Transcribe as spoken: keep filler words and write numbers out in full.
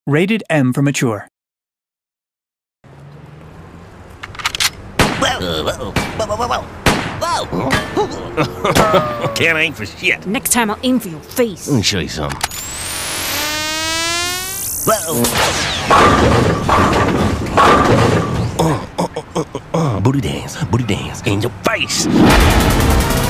Rated M for mature. Whoa, whoa, whoa, whoa, whoa, whoa. Can't aim for shit. Next time I'll aim for your face. Let me show you something. Whoa. Uh, uh, uh, uh, uh, booty dance, booty dance in your face.